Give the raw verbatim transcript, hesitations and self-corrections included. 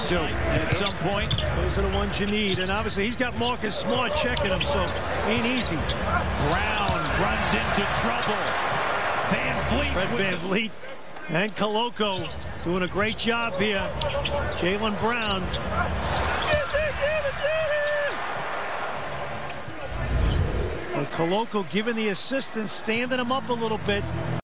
too. And at some point, those are the ones you need. And obviously, he's got Marcus Smart checking him, so ain't easy. Brown runs into trouble. Van Vliet. Fred Van Vliet and Koloko doing a great job here. Jaylen Brown. And Koloko giving the assistance, standing him up a little bit.